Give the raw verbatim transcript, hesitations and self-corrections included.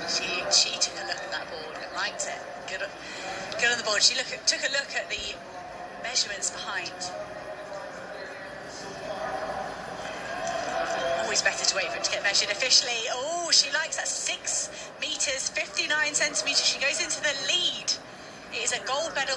She she took a look at that board and liked it. Good, good on the board. She look at, took a look at the measurements behind. Always better to wait for it to get measured officially. Oh, she likes that. Six meters, fifty-nine centimeters. She goes into the lead. It is a gold medal.